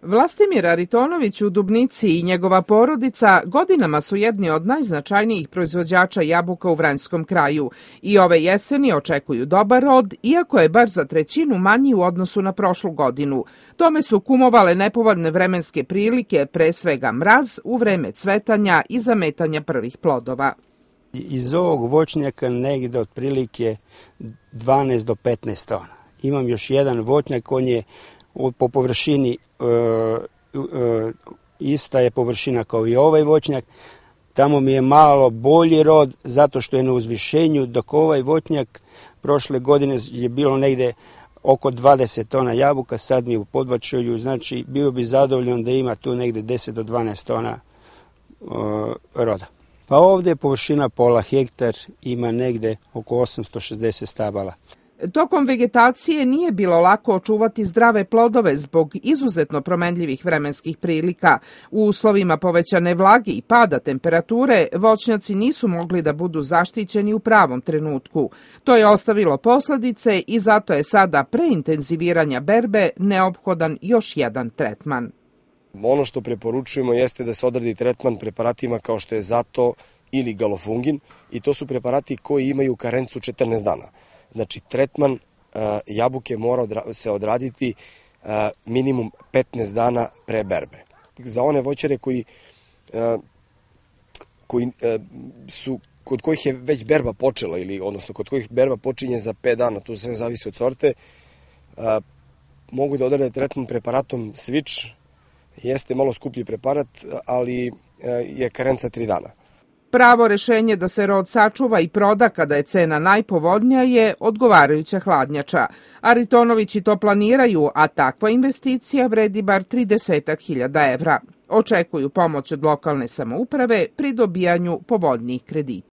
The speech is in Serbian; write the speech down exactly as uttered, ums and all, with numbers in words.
Vlastimir Aritonović u Dubnici i njegova porodica godinama su jedni od najznačajnijih proizvođača jabuka u Vranjskom kraju i ove jeseni očekuju dobar rod, iako je bar za trećinu manji u odnosu na prošlu godinu. Tome su kumovale nepovoljne vremenske prilike, pre svega mraz u vreme cvetanja i zametanja prvih plodova. Iz ovog voćnjaka negde otprilike dvanaest do petnaest tona. Imam još jedan voćnjak, on je po površini e, e, ista je površina kao i ovaj voćnjak. Tamo mi je malo bolji rod zato što je na uzvišenju, dok ovaj voćnjak prošle godine je bilo negde oko dvadeset tona jabuka, sad mi je u podbačaju, znači bio bi zadovoljan da ima tu negde deset do dvanaest tona e, roda. Pa ovde je površina pola hektar, ima negde oko osamsto šezdeset stabala. Tokom vegetacije nije bilo lako očuvati zdrave plodove zbog izuzetno promenljivih vremenskih prilika. U uslovima povećane vlage i pada temperature, voćnjaci nisu mogli da budu zaštićeni u pravom trenutku. To je ostavilo posledice i zato je sada pre intenziviranja berbe neophodan još jedan tretman. Ono što preporučujemo jeste da se odradi tretman preparatima kao što je Zato ili Galofungin, i to su preparati koji imaju karencu četrnaest dana. Znači, tretman uh, jabuke mora odra se odraditi uh, minimum petnaest dana pre berbe. Za one voćare koji, uh, koji uh, su, kod kojih je već berba počela, ili odnosno kod kojih berba počinje za pet dana, to sve zavisi od sorte, uh, mogu da odrade tretman preparatom Switch. Jeste malo skuplji preparat, ali uh, je karenca tri dana. Pravo rešenje da se rod sačuva i proda kada je cena najpovoljnija je odgovarajuća hladnjača. Aritonovići to planiraju, a takva investicija vredi bar trideset hiljada evra. Očekuju pomoć od lokalne samouprave pri dobijanju povoljnijih kredita.